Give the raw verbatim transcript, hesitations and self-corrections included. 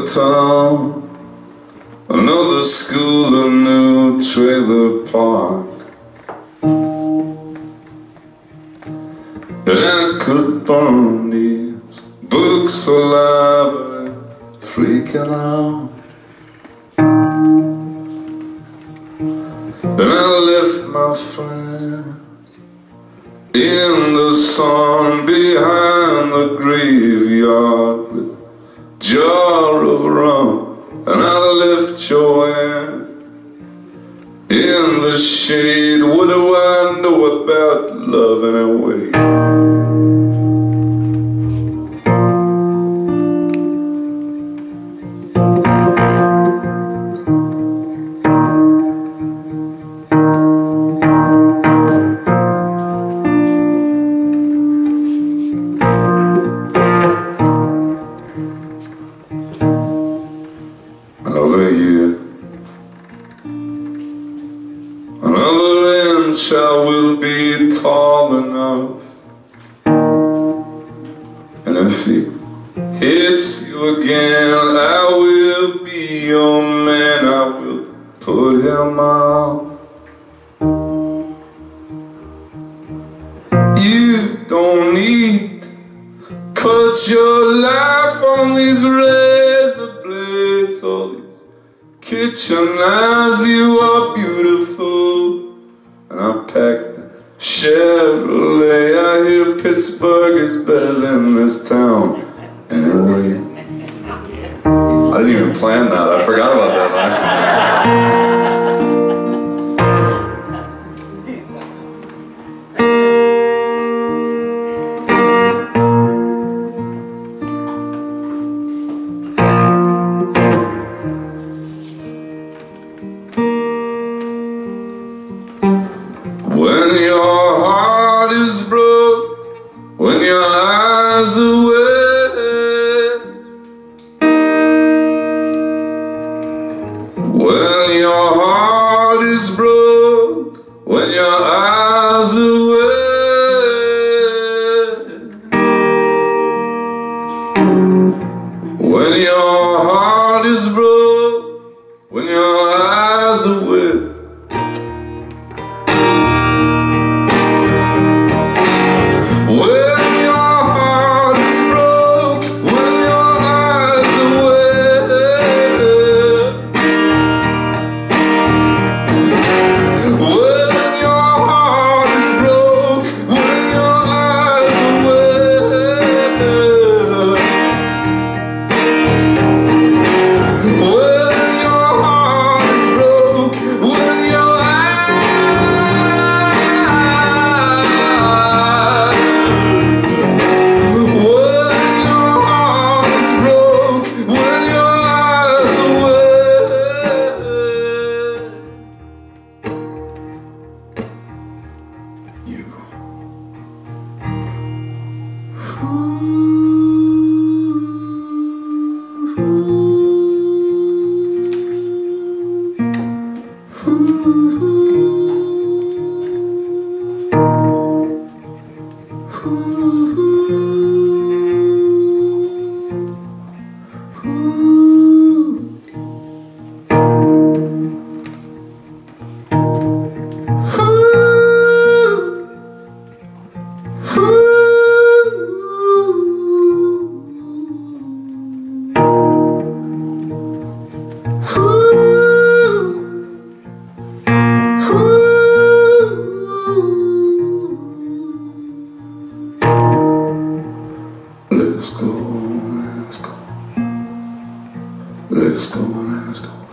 Another town, another school, a new trailer park. And I could burn these books alive and freaking out. And I left my friends in the sun behind the graveyard with a jar of rum. And I left Joanne in the shade. What do I know about love anyway? Another year, another inch I will be tall enough. And if he hits you again, I will be your man. I will put him out. You don't need to cut your life on these razor blades or these kitchen knives. You are beautiful. And I packed the Chevrolet. I hear Pittsburgh is better than this town anyway. I didn't even plan that. I forgot about that, man. When your heart is broke, when your eyes are wet, when your heart is broke, when your eyes are wet, when your heart is broke, when your eyes are wet. Let's go, let's go, let's go, let's go.